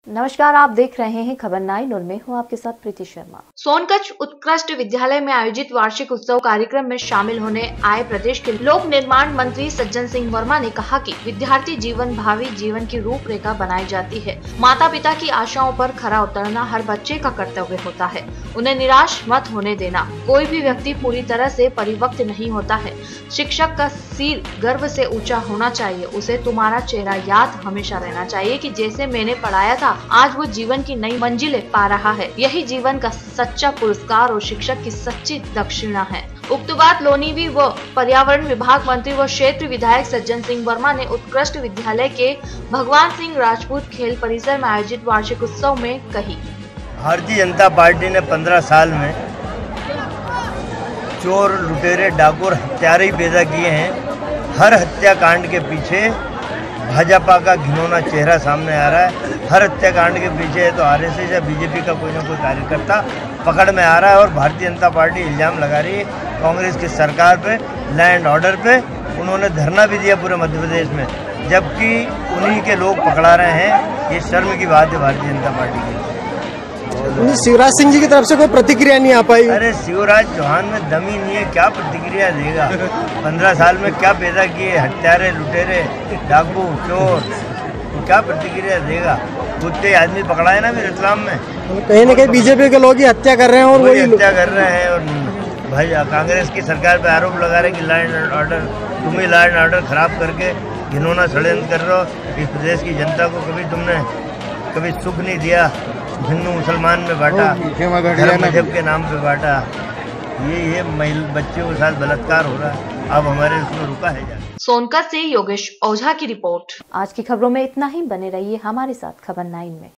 नमस्कार, आप देख रहे हैं खबर 9 और मैं हूं आपके साथ प्रीति शर्मा। सोनकच्छ उत्कृष्ट विद्यालय में आयोजित वार्षिक उत्सव कार्यक्रम में शामिल होने आए प्रदेश के लोक निर्माण मंत्री सज्जन सिंह वर्मा ने कहा कि विद्यार्थी जीवन भावी जीवन की रूपरेखा बनाई जाती है। माता पिता की आशाओं पर खरा उतरना हर बच्चे का कर्तव्य होता है। उन्हें निराश मत होने देना। कोई भी व्यक्ति पूरी तरह से परिपक्व नहीं होता है। शिक्षक का सिर गर्व से ऊंचा होना चाहिए। उसे तुम्हारा चेहरा याद हमेशा रहना चाहिए कि जैसे मैंने पढ़ाया था, आज वो जीवन की नई मंजिलें पा रहा है। यही जीवन का सच्चा पुरस्कार और शिक्षक की सच्ची दक्षिणा है। उक्त बात लोनीवी व पर्यावरण विभाग मंत्री व क्षेत्र विधायक सज्जन सिंह वर्मा ने उत्कृष्ट विद्यालय के भगवान सिंह राजपूत खेल परिसर में आयोजित वार्षिक उत्सव में कही। भारतीय जनता पार्टी ने 15 साल में चोर, लुटेरे, डाकू, हत्यारे ही पैदा किए हैं। हर हत्याकांड के पीछे भाजपा का घिनौना चेहरा सामने आ रहा है। हर हत्याकांड के पीछे है तो आरएसएस या बीजेपी का कोई ना कोई कार्यकर्ता पकड़ में आ रहा है और भारतीय जनता पार्टी इल्जाम लगा रही है कांग्रेस की सरकार पे, लैंड ऑर्डर पे। उन्होंने धरना भी दिया पूरे मध्य प्रदेश में, जबकि उन्हीं के लोग पकड़ा रहे हैं। ये शर्म की बात है भारतीय जनता पार्टी की। शिवराज सिंह जी की तरफ से कोई प्रतिक्रिया नहीं आ पाई। अरे शिवराज चौहान में दम ही नहीं है, क्या प्रतिक्रिया देगा? 15 साल में क्या पैदा किए? हत्यारे, लुटेरे, डाकू, चोर, क्या प्रतिक्रिया देगा? कुत्ते आदमी पकड़ा है ना फिर इस्लाम में। कहीं न कहीं बीजेपी के लोग ही हत्या कर रहे हैं और वही हत्या कर रहे हैं। और भाई कांग्रेस की सरकार पे आरोप लगा रहे कि लॉ एंड ऑर्डर, तुम ही लॉ एंड ऑर्डर खराब करके घिनौना षड्यंत्र कर रहे हो। इस प्रदेश की जनता को कभी सुख नहीं दिया। हिंदू मुसलमान में बांटा, धर्म मजहब के नाम पे बांटा। ये बच्चों के साथ बलात्कार हो रहा है। अब हमारे उसमें रुका है जा। सोनकच्छ से योगेश ओझा की रिपोर्ट। आज की खबरों में इतना ही। बने रहिए हमारे साथ खबर 9 में।